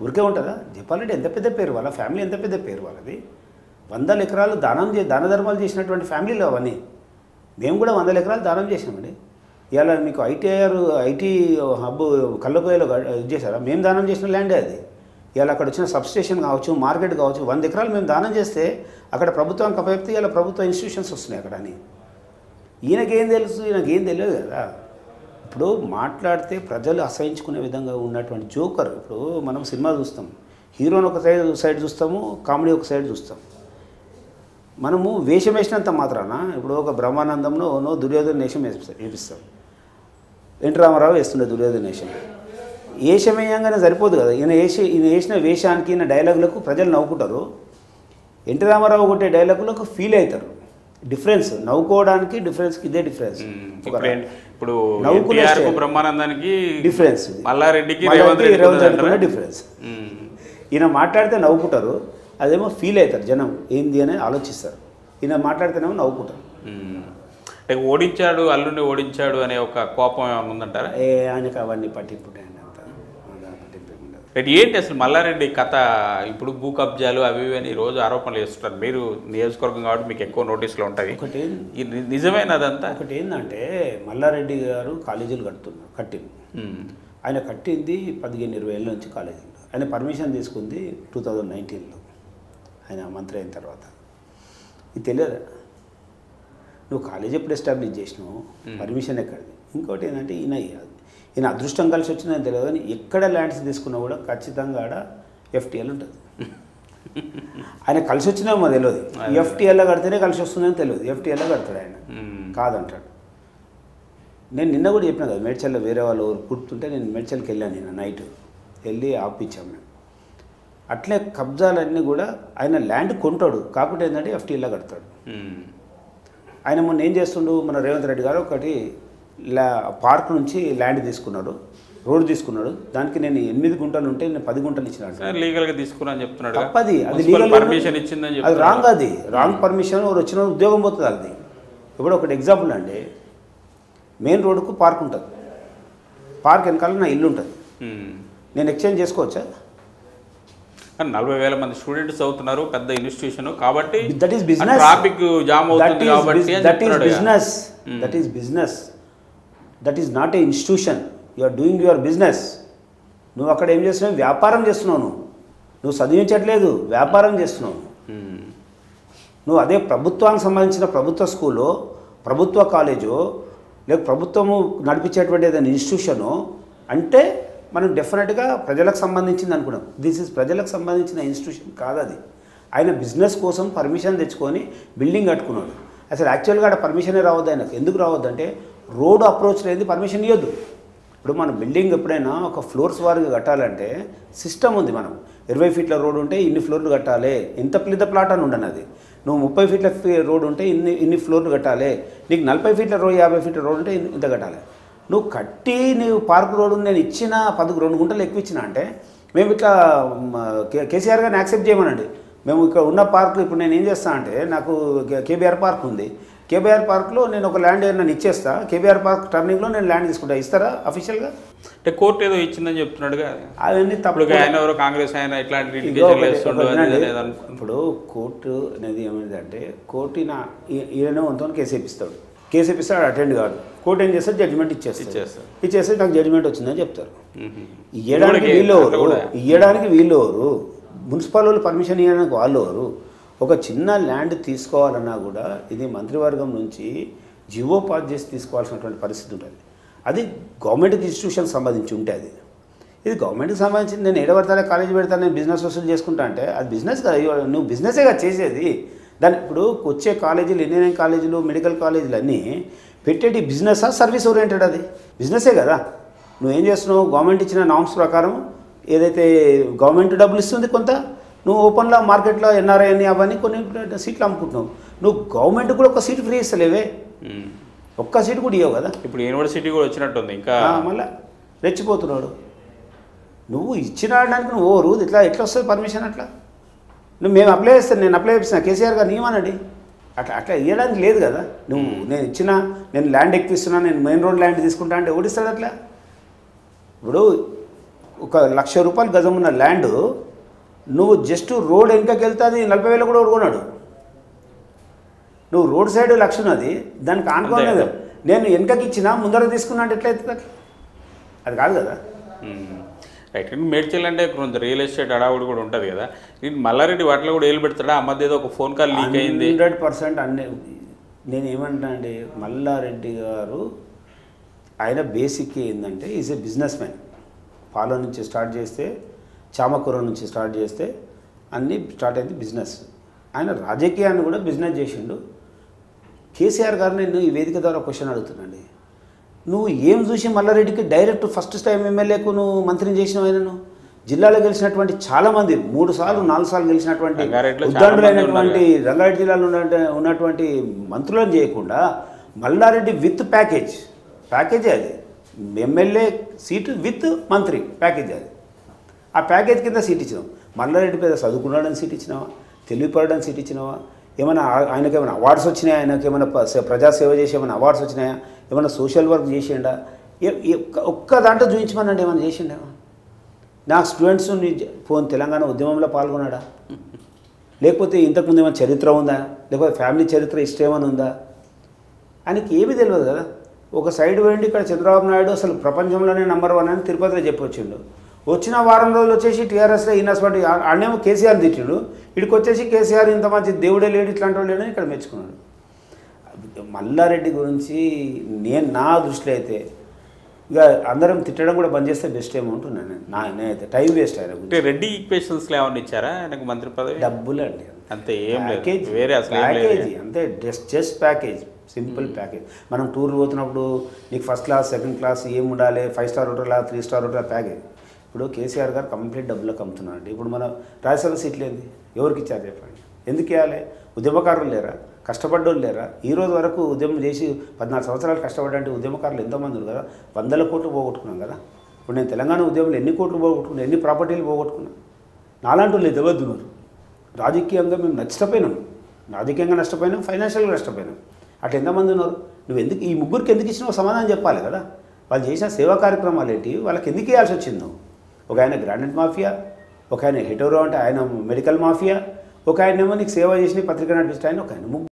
ఊరికే ఉంటుందా? చెప్పాలంటే ఎంత పెద్ద పేరు వాళ్ళ ఫ్యామిలీ, ఎంత పెద్ద పేరు వాళ్ళది. 100 ఎకరాలు దాన ధర్మాలు చేసినటువంటి ఫ్యామిలీలు అవన్నీ. మేము కూడా 100 ఎకరాలు దానం చేసినామండి. ఇవాళ మీకు ఐటీ హబ్ కల్లబోయలో ఇది చేశారా? మేము దానం చేసిన ల్యాండే అది. ఇవాళ అక్కడ వచ్చిన సబ్స్టేషన్ కావచ్చు, మార్కెట్ కావచ్చు, 100 ఎకరాలు మేము దానం చేస్తే అక్కడ ప్రభుత్వానికి అప్పచెప్తే ఇలా ప్రభుత్వ ఇన్స్టిట్యూషన్స్ వస్తున్నాయి అక్కడ అని. ఈయనకేం తెలుసు? ఈయనకేం తెలియదు కదా. ఇప్పుడు మాట్లాడితే ప్రజలు అసహించుకునే విధంగా ఉన్నటువంటి జోకర్. ఇప్పుడు మనం సినిమా చూస్తాం, హీరోని ఒక సైడ్ చూస్తాము, కామెడీ ఒక సైడ్ చూస్తాం. మనము వేషం వేసినంత మాత్రాన ఇప్పుడు ఒక బ్రహ్మానందంలో దుర్యోధన వేషం వేపిస్తాం. ఎన్టీ రామారావు వేస్తుండే దుర్యోధన వేషం. వేషం వేయంగానే సరిపోదు కదా. ఈయన వేసిన వేషానికి, ఈయన డైలాగులకు ప్రజలు నవ్వుకుంటారు. ఎన్టీ రామారావు కొట్టే డైలాగులకు ఫీల్ అవుతారు. డిఫరెన్స్ నవ్వుకోవడానికి, డిఫరెన్స్కి ఇదే డిఫరెన్స్. ఇప్పుడు నవ్వుకునే బ్రహ్మానందానికి డిఫరెన్స్, మల్లారెడ్డికి డిఫరెన్స్. ఈయన మాట్లాడితే నవ్వుకుంటారు, అదేమో ఫీల్ అవుతారు జనం, ఏంది అని ఆలోచిస్తారు. ఈయన మాట్లాడితేనేమో నవ్వుకుంటారు. ఓడించాడు, అల్లుడిని ఓడించాడు అనే ఒక కోపం ఏమైనా ఉందంటారా? ఆయనకి అవన్నీ పట్టింపుంటాయండి అంత. ఏంటి అసలు మల్లారెడ్డి కథ? ఇప్పుడు భూ కబ్జాలు అవి ఇవి అని రోజు ఆరోపణలు చేస్తుంటారు. మీరు నియోజకవర్గం కాబట్టి మీకు ఎక్కువ నోటీసులు ఉంటాయి. ఒకటి నిజమేనా అదంతా? ఒకటి ఏంటంటే మల్లారెడ్డి గారు కాలేజీలు కట్టింది. ఆయన కట్టింది 15-20 ఏళ్ళ నుంచి కాలేజీలు. ఆయన పర్మిషన్ తీసుకుంది 2019లో ఆయన మంత్రి అయిన తర్వాత. ఇది తెలియదా? నువ్వు కాలేజ్ ఎప్పుడు ఎస్టాబ్లిష్ చేసినావు, పర్మిషన్ ఎక్కడిది? ఇంకోటి ఏంటంటే ఈయన అదృష్టం కలిసి వచ్చిందని తెలియదు, కానీ ఎక్కడ ల్యాండ్స్ తీసుకున్నా కూడా ఖచ్చితంగా ఆడ FTL ఉంటుంది. ఆయన కలిసి వచ్చినామో తెలియదు, FTLలో కడితేనే కలిసి వస్తుందని తెలియదు. FTLలో కడతాడు ఆయన, కాదంటాడు. నేను నిన్న కూడా చెప్పినా కదా, మేడ్చల్లో వేరే వాళ్ళు కూర్చుంటే నేను మేడ్చల్కి వెళ్ళాను. నిన్న నైట్ వెళ్ళి ఆపించాము మేము. అట్లే కబ్జాలన్నీ కూడా ఆయన ల్యాండ్ కొంటాడు, కాకపోతే ఏంటంటే FTLలో కడతాడు. ఆయన మొన్న ఏం చేస్తుండు, మన రేవంత్ రెడ్డి గారు ఒకటి పార్క్ నుంచి ల్యాండ్ తీసుకున్నాడు, రోడ్డు తీసుకున్నాడు. దానికి నేను 8 గుంటలు ఉంటే నేను 10 గుంటలు ఇచ్చినాడు. లీగల్గా తీసుకున్నా అని చెప్తున్నాడు. తప్పది, అది లీగల్ పర్మిషన్ ఇచ్చిందని అది రాంగ్. అది రాంగ్ పర్మిషన్. వచ్చిన ఉద్యోగం పోతుంది అది. ఇప్పుడు ఒకటి ఎగ్జాంపుల్ అండి, మెయిన్ రోడ్డుకు పార్క్ ఉంటుంది, పార్క్ వెనకాల నా ఇల్లు ఉంటుంది. నేను ఎక్స్చేంజ్ చేసుకోవచ్చా? 40,000 మంది స్టూడెంట్స్ అవుతున్నారు, పెద్ద ఇన్స్టిట్యూషన్ కాబట్టి. That is business. Traffic jam అవుతుంది కాబట్టి. That is business. That is business. That is not a institution. You are doing your business. నువ్వు అక్కడ ఏం చేస్తున్నావు? వ్యాపారం చేస్తున్నావు. నువ్వు చదివించట్లేదు, వ్యాపారం చేస్తున్నావు. నువ్వు అదే ప్రభుత్వానికి సంబంధించిన ప్రభుత్వ స్కూలో, ప్రభుత్వ కాలేజో, లేక ప్రభుత్వము నడిపించేటువంటి ఏదైనా ఇన్స్టిట్యూషను అంటే మనం డెఫినెట్గా ప్రజలకు సంబంధించింది అనుకున్నాం. దిస్ ఈజ్ ప్రజలకు సంబంధించిన ఇన్స్టిట్యూషన్ కాదు అది. ఆయన బిజినెస్ కోసం పర్మిషన్ తెచ్చుకొని బిల్డింగ్ కట్టుకున్నాడు. అసలు యాక్చువల్గా అక్కడ పర్మిషనే రావద్దు ఆయనకు. ఎందుకు రావద్దు అంటే రోడ్ అప్రోచ్ లేదు, పర్మిషన్ ఇవ్వద్దు. ఇప్పుడు మన బిల్డింగ్ ఎప్పుడైనా ఒక ఫ్లోర్స్ వారిగా కట్టాలంటే సిస్టమ్ ఉంది. మనం 20 ఫీట్ల రోడ్ ఉంటే ఇన్ని ఫ్లోర్లు కట్టాలి, ఎంత పెద్ద ప్లాట్ అని ఉండను. అది నువ్వు 30 ఫీట్ల రోడ్ ఉంటే ఇన్ని ఫ్లోర్లు కట్టాలి, నీకు 40 ఫీట్ల రోడ్ 50 ఫీట్ల రోడ్ ఉంటే ఇంత కట్టాలి. నువ్వు కట్టి నీవు పార్క్ రోడ్డు నేను ఇచ్చిన 2 గుంటలు ఎక్కువ ఇచ్చిన అంటే మేము ఇట్లా కేసీఆర్ గారిని యాక్సెప్ట్ చేయమనండి. మేము ఇక్కడ ఉన్న పార్క్ ఇప్పుడు నేను ఏం చేస్తాను అంటే, నాకు కేబీఆర్ పార్క్ ఉంది. కేబీఆర్ పార్క్లో నేను ఒక ల్యాండ్ ఏమైనా ఇచ్చేస్తా, కేబీఆర్ పార్క్ టర్నింగ్లో నేను ల్యాండ్ తీసుకుంటా. ఇస్తారా అఫీషియల్గా? అంటే కోర్టు ఏదో ఇచ్చిందని చెప్తున్నాడుగా. అవన్నీ తప్పుడు. ఆయన ఎవరో కాంగ్రెస్ ఆయన ఇట్లాంటి ఇప్పుడు కోర్టు అనేది ఏమైందంటే, కోర్టు ఈయన వంతో కేసు వేపిస్తాడు, కేసు వేపిస్తాడు, అటెండ్ కాదు. కోర్టు ఏం చేస్తారు? జడ్జిమెంట్ ఇచ్చేస్తే నాకు జడ్జిమెంట్ వచ్చిందని చెప్తారు. ఇవ్వడానికి వీళ్ళు ఎవరు? మున్సిపల్ వాళ్ళు పర్మిషన్ ఇవ్వడానికి వాళ్ళు ఎవరు? ఒక చిన్న ల్యాండ్ తీసుకోవాలన్నా కూడా ఇది మంత్రివర్గం నుంచి జివో పాస్ చేసి తీసుకోవాల్సినటువంటి పరిస్థితి ఉంటుంది. అది గవర్నమెంట్ ఇన్స్టిట్యూషన్ సంబంధించి ఉంటే అది. ఇది గవర్నమెంట్కి సంబంధించి నేను ఏడబడతానే కాలేజీ పెడతాను, నేను బిజినెస్ వసూలు చేసుకుంటా అంటే అది బిజినెస్ కదా. నువ్వు బిజినెసేగా చేసేది. దాని ఇప్పుడు వచ్చే కాలేజీలు, ఇంజనీరింగ్ కాలేజీలు, మెడికల్ కాలేజీలు అన్నీ పెట్టేటి బిజినెసా, సర్వీస్ ఓరియంటెడ్? అది బిజినెసే కదా. నువ్వేం చేస్తున్నావు? గవర్నమెంట్ ఇచ్చిన నామ్స్ ప్రకారం ఏదైతే గవర్నమెంట్ డబ్బులు ఇస్తుంది కొంత, నువ్వు ఓపెన్లో మార్కెట్లో ఎన్ఆర్ఐ అని అవన్నీ కొన్ని సీట్లు అమ్ముకుంటున్నావు. నువ్వు గవర్నమెంట్ కూడా ఒక సీట్ ఫ్రీ ఇస్తలేవే, ఒక్క సీటు కూడా ఇవ్వవు కదా. ఇప్పుడు యూనివర్సిటీ కూడా వచ్చినట్టుంది, ఇంకా మళ్ళీ రెచ్చిపోతున్నాడు. నువ్వు ఇచ్చిన ఆడడానికి నువ్వు ఓరు ఎట్లా వస్తుంది పర్మిషన్? అట్లా నువ్వు మేము అప్లై చేస్తాను, నేను అప్లై చేపిస్తున్నా, కేసీఆర్ గారు నియమనండి. అట్లా ఇవ్వడానికి లేదు కదా. నేను ల్యాండ్ ఎక్కువిస్తున్నా, నేను మెయిన్ రోడ్ ల్యాండ్ తీసుకుంటా అంటే ఓడిస్తాడు అట్లా. ఇప్పుడు ఒక ₹1,00,000 గజం ఉన్న ల్యాండ్ నువ్వు జస్ట్ రోడ్ వెనకకి వెళ్తే అది 40,000 కూడా కొన్నాడు. నువ్వు రోడ్ సైడ్ 1,00,000 ఉన్నది, దానికి ఆనుకోలేదు. నేను వెనకకి ఇచ్చినా ముందర తీసుకున్నా అంటే ఎట్లయితుంది? అది కాదు కదా. రైట్. మేడ్చల్ అంటే కొంత రియల్ ఎస్టేట్ అడావుడు కూడా ఉంటుంది కదా. మల్లారెడ్డి వాటిలో కూడా ఏలు పెడతాడా? ఆ మధ్య ఏదో ఒక ఫోన్ కాల్ లీక్ అయింది. 100% అన్నీ. నేను ఏమంటా అండి, మల్లారెడ్డి గారు ఆయన బేసిక్ ఏంటంటే ఈజ్ ఏ బిజినెస్ మ్యాన్. పాల నుంచి స్టార్ట్ చేస్తే, చామకూర నుంచి స్టార్ట్ చేస్తే అన్నీ స్టార్ట్ అయింది బిజినెస్. ఆయన రాజకీయాన్ని కూడా బిజినెస్ చేసిండు. కేసీఆర్ గారు నేను ఈ వేదిక ద్వారా క్వశ్చన్ అడుగుతున్నాండి, నువ్వు ఏం చూసి మల్లారెడ్డికి డైరెక్ట్ ఫస్ట్ టైం ఎమ్మెల్యేకు నువ్వు మంత్రిని చేసినావు? ఆయనను జిల్లాలో గెలిచినటువంటి చాలామంది 3 సార్లు 4 సార్లు గెలిచినటువంటి ఉద్దండులైనటువంటి రంగారెడ్డి జిల్లాలో ఉన్నటువంటి మంత్రులను చేయకుండా మల్లారెడ్డి విత్ ప్యాకేజీ అది ఎమ్మెల్యే సీటు విత్ మంత్రి ప్యాకేజ్ అది. ఆ ప్యాకేజ్ కింద సీట్ ఇచ్చినావు. మల్లారెడ్డి పేద చదువుకున్నాడని సీట్ ఇచ్చినావా? తెలివిపడని సీట్ ఇచ్చినావా? ఏమైనా ఆయనకి ఏమైనా అవార్డ్స్ వచ్చినాయా? ఆయనకి ఏమైనా ప్రజాసేవ చేసి ఏమైనా అవార్డ్స్ వచ్చినాయా? ఏమైనా సోషల్ వర్క్ చేసిండా? ఒక్క దాంట్లో చూపించమనండి ఏమైనా చేసిండేమో. నాకు స్టూడెంట్స్ ఫోన్ తెలంగాణ ఉద్యమంలో పాల్గొన్నాడా? లేకపోతే ఇంతకుముందు ఏమైనా చరిత్ర ఉందా? లేకపోతే ఫ్యామిలీ చరిత్ర ఇష్టం ఏమైనా ఉందా? ఆయనకి ఏమీ తెలియదు కదా. ఒక సైడ్ పోయిండి ఇక్కడ చంద్రబాబు నాయుడు అసలు ప్రపంచంలోనే నంబర్ 1 అని తిరుపతిలో చెప్పొచ్చిండు. వచ్చిన వారం రోజులు వచ్చేసి టీఆర్ఎస్లో ఈనస్పటి ఆడనేమో కేసీఆర్ తిట్టిండు. ఇక్కడికి వచ్చేసి కేసీఆర్ ఇంత మంచి దేవుడే లేడు ఇట్లాంటి వాళ్ళు లేడని ఇక్కడ మెచ్చుకున్నాడు. మల్లారెడ్డి గురించి నా దృష్టిలో అయితే ఇక అందరం తిట్టడం కూడా బంద్ చేస్తే బెస్ట్ ఏమో ఉంటున్నాను నేనైతే. టైం వేస్ట్ ఆయన గురించి. రెడ్డి ఈక్వేషన్స్లో ఏమన్నా ఇచ్చారా ఆయనకు మంత్రి పదవి? డబ్బులు అండి అంతే, ఏం ప్యాకేజ్, వేరే అసలు ప్యాకేజీ అంతే. Just package, simple package. మనం టూర్లు పోతున్నప్పుడు నీకు ఫస్ట్ క్లాస్, సెకండ్ క్లాస్ ఏం ఉండాలి, 5 star hotel, 3 star hotel package. ఇప్పుడు కేసీఆర్ గారు కంప్లీట్ డబ్బులకు అమ్ముతున్నారండి. ఇప్పుడు మన రాజ్యసభ సీట్లు ఏంది? ఎవరికి ఇచ్చారు చెప్పండి? ఎందుకు ఇవ్వాలి? ఉద్యమకారులు లేరా? కష్టపడ్డోళ్ళు లేరా? ఈ రోజు వరకు ఉద్యమం చేసి 14 సంవత్సరాలు కష్టపడ్డంటే ఉద్యమకారులు ఎంతోమంది ఉన్నారు కదా. 100 కోట్లు పోగొట్టుకున్నాం కదా. ఇప్పుడు నేను తెలంగాణ ఉద్యమంలో ఎన్ని కోట్లు పోగొట్టుకున్నాను, ఎన్ని ప్రాపర్టీలు పోగొట్టుకున్నాను. నాలాంటి వాళ్ళు ఎదవద్దున్నారు. రాజకీయంగా మేము నష్టపోయినాం, రాజకీయంగా నష్టపోయినాం, ఫైనాన్షియల్గా నష్టపోయినాం. అట్లా ఎంతమంది ఉన్నారు? నువ్వు ఎందుకు ఈ ముగ్గురికి ఎందుకు ఇచ్చినావు సమాధానం చెప్పాలి కదా. వాళ్ళు చేసిన సేవా కార్యక్రమాలు ఏంటి, వాళ్ళకి ఎందుకు ఇవ్వాల్సి వచ్చింది నువ్వు? ఒక ఆయన గ్రానైట్ మాఫియా, ఒక ఆయన హెటోరో అంటే ఆయన మెడికల్ మాఫియా, ఒక ఆయన ఏమో నీకు సేవ చేసి పత్రిక నడిపిస్తే ఆయన, ఒక ఆయన